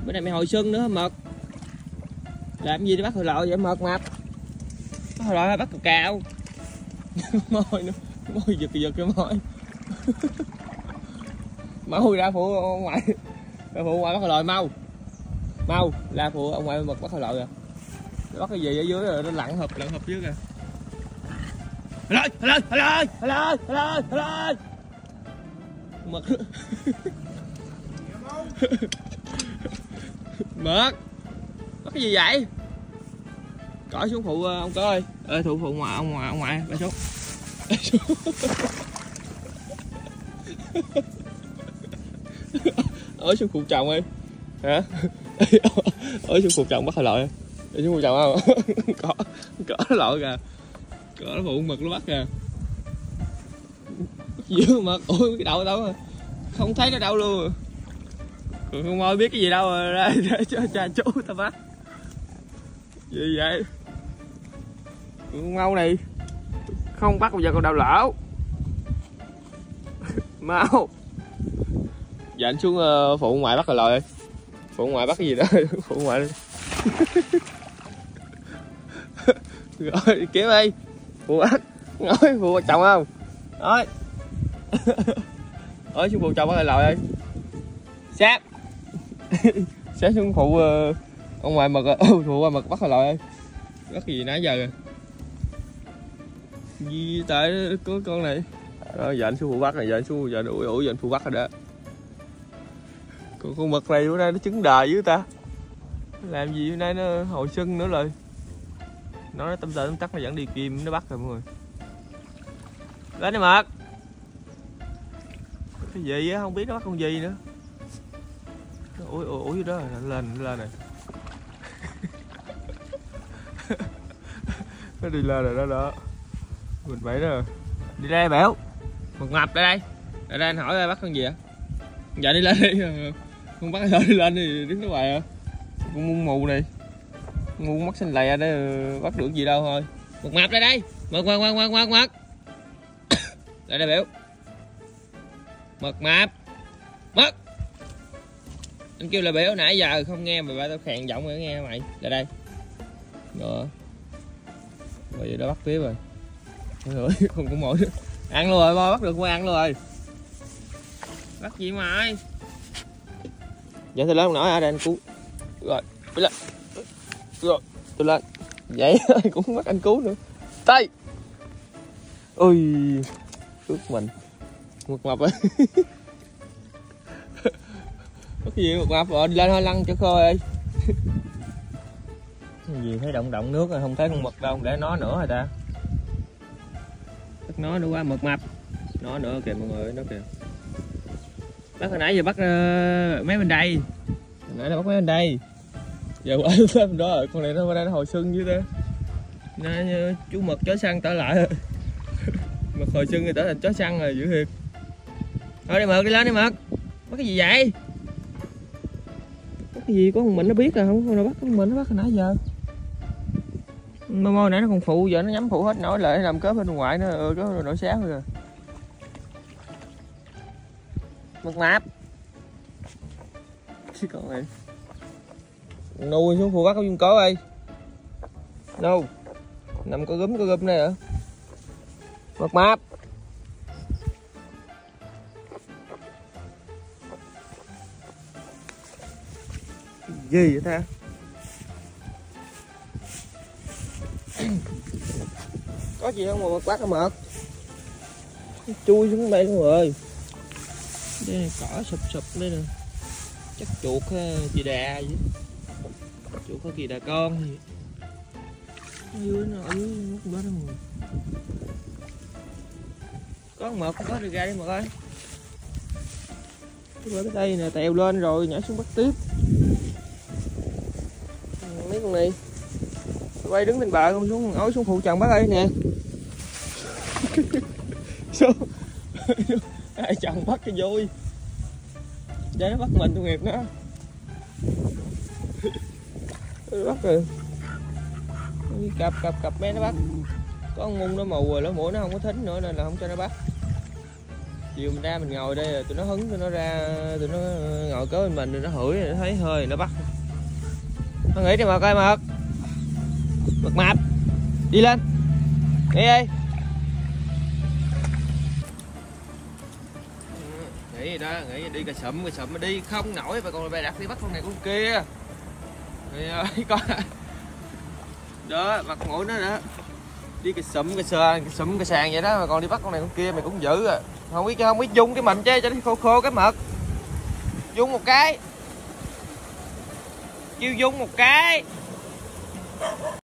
Bữa nay mày hồi xuân nữa Mật. Làm gì để bắt hồi lội vậy Mật Mập? Bắt hồi lội hay bắt cào cào? Môi nữa, môi giật cái môi. Mau ra phụ ông ngoại, ra phụ ông ngoại bắt hồi lội mau. Mau, ra phụ ông ngoại Mật bắt hồi lội rồi. Nó bắt cái gì ở dưới rồi, nó lặn hụp dưới kìa. Lên, Mật. Mật. Bắt cái gì vậy? Cõi xuống phụ ông Cơ ơi. Ê phụ ông ngoại bay xuống. Ở xuống phụ chồng ơi. Hả? Ở xuống phụ chồng bắt hồi lội. Ở xuống phụ chồng không? Cỏ nó lội kìa. Cỏ nó phụ Mật nó bắt kìa. Dữ Mật. Ôi cái đầu đâu không thấy nó đâu luôn. Không ai biết cái gì đâu rồi ra cho cha chú tao bắt. Gì vậy? Con mau này. Không bắt bây giờ còn đào lỗ. Mau. Dạ anh xuống phụ ngoại bắt rồi lòi. Phụ ngoại bắt cái gì đó, phụ ngoại đi. Rồi kiếm đi. Phụ bắt. Nói phụ chồng không? Nói. Nói xuống phụ chồng bắt rồi lòi đi. Sáp. Sáp xuống phụ ông ngoại Mật, phụ ngoại Mật bắt rồi lòi ơi. Bắt cái gì nãy giờ rồi. Gì tại có con này. Rồi giờ anh xuống phụ bắt này, giờ anh xuống giờ ủi giờ anh phụ bắt rồi đó. Con Mật này bữa nay nó trứng đời với ta. Làm gì bữa nay nó hồi xuân nữa rồi. Nó tâm tơ tắc nó vẫn đi kim nó bắt rồi mọi người. Lên đi Mật. Cái gì á không biết nó bắt con gì nữa. Ủi đó lên này. Nó đi lên rồi đó. Mình phải đó. Đi đây Béo. Mật Mập đây. Đây anh hỏi ai bắt con gì ạ? Dạ đi lên đi. Không bắt thôi đi lên thì đứng đó hoài à. Con mù này. Ngu mắt xanh lè để bắt được gì đâu thôi. Mật Mập đây đây. Mật. Đây Béo. Mật Mập. Mật. Anh kêu là Béo nãy giờ không nghe mà ba tao khàn giọng rồi nghe mày. Lại đây. Rồi. Rồi giờ đã bắt tiếp rồi. Rồi không có mồi. Ăn luôn rồi, bo bắt được qua ăn luôn rồi. Bắt gì mày? Dạ tôi lên không nổi ở đây anh cứu. Rồi, đi lên. Rồi, tôi lên. Vậy cũng bắt anh cứu nữa. Tay. Ôi. Ước mình. Mật Mập ơi. Bắt gì Mật Mập rồi, đi lên thôi lăn cho coi ơi. Cái gì thấy động nước rồi không thấy con mực đâu, để nó nữa rồi ta. Bắt nó nữa quá Mật Mập. Nó nữa kìa mọi người, nó kìa. Bắt hồi nãy giờ bắt mấy bên đây. Hồi nãy nó bắt mấy bên đây. Giờ qua bên đó rồi, con này nó qua đây nó hồi xuân với ta. Nó chú Mật chó săn trở lại rồi. Mật hồi xuân rồi trở thành chó săn rồi, dữ thiệt. Thôi đi Mật, đi lên đi Mật. Bắt cái gì vậy? Bắt cái gì có con mình nó biết rồi, không nào bắt con mình nó bắt hồi nãy giờ. Môi nãy nó còn phụ, giờ nó nhắm phụ hết, nổi lại làm cớp bên ngoài nó có nổi sáng rồi. Mật Mập. Chứ con này. Nuôi xuống phụ bắt có dung cố ơi. Đâu? Nằm có gúm đây hả? Mật Mập. Gì vậy ta? Có gì không mà Mật bắt hả Mật? Chui xuống đây luôn rồi. Đây này, cỏ sụp đây nè. Chắc chuột kỳ đà vậy. Chuột có kỳ đà con gì. Ở dưới nó ở dưới nó đó rồi. Có Mật có đi ra đi Mật ơi. Cái đây nè tèo lên rồi nhảy xuống bắt tiếp. Mấy con này quay đứng trên bờ không xuống ối xuống phụ chồng bắt ơi nè. Ai chồng bắt cái vui để nó bắt mình tội nghiệp nó. Bắt rồi cặp mấy nó bắt. Có con ngung nó mù rồi lỗ mũi nó không có thính nữa nên là không cho nó bắt. chiều mình ra mình ngồi đây rồi tụi nó hứng, tụi nó ra, tụi nó ngồi kế bên mình rồi nó hửi, nó thấy hơi nó bắt. Nó nghỉ đi mà coi Mật. Mật mạp đi lên nghỉ đi. Nghỉ gì đó, nghỉ đi cà sụm mà đi không nổi và còn bày đặt đi bắt con này con kia. Trời ơi coi đó mặt mũi nó nữa, đi cà sụm cà sàng vậy đó mà còn đi bắt con này con kia, mày cũng dữ à. Không biết dung cái mình chứ cho nó khô cái Mật. Dung một cái, kêu dung một cái.